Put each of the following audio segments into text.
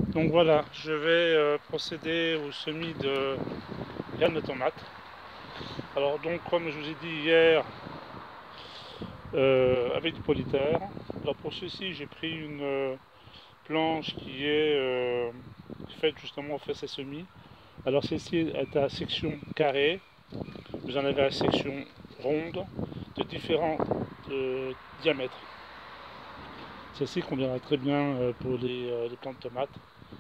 Donc voilà, je vais procéder au semis de graines de tomates. Alors donc comme je vous ai dit hier, avec du polyterre. Alors pour ceci j'ai pris une planche qui est faite justement pour faire ces semis. Alors celle-ci est à section carrée, vous en avez à section ronde de différents diamètres. Celle-ci conviendra très bien pour les plants de tomates.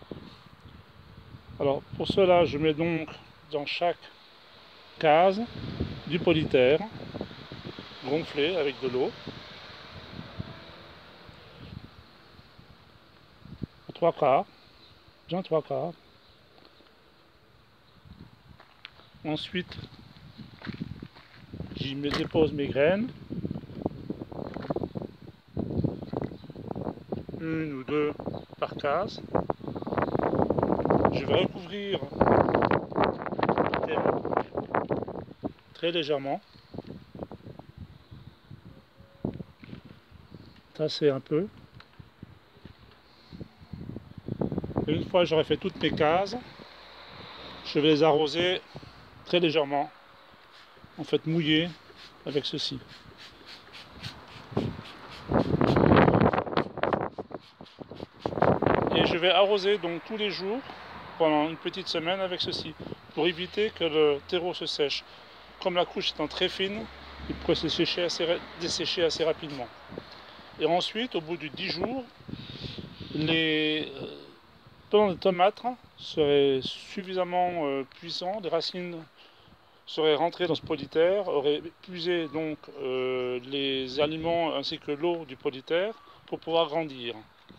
Alors pour cela, je mets donc dans chaque case du polyterre gonflé avec de l'eau à trois quarts, bien trois quarts. Ensuite, j'y dépose mes graines, une ou deux par case. Je vais recouvrir le terreau très légèrement, tasser un peu. Et une fois que j'aurai fait toutes mes cases, je vais les arroser très légèrement, en fait mouiller avec ceci. Et je vais arroser donc tous les jours pendant une petite semaine avec ceci, pour éviter que le terreau se sèche. Comme la couche étant très fine, il pourrait se dessécher assez rapidement. Et ensuite, au bout de 10 jours, les plants de tomates seraient suffisamment puissants, les racines seraient rentrées dans ce polyterre, auraient épuisé donc les aliments ainsi que l'eau du polyterre pour pouvoir grandir.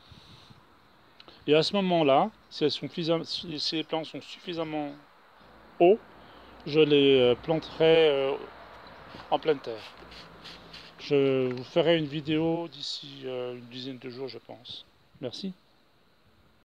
Et à ce moment-là, si les plants sont suffisamment hauts, je les planterai en pleine terre. Je vous ferai une vidéo d'ici une dizaine de jours, je pense. Merci.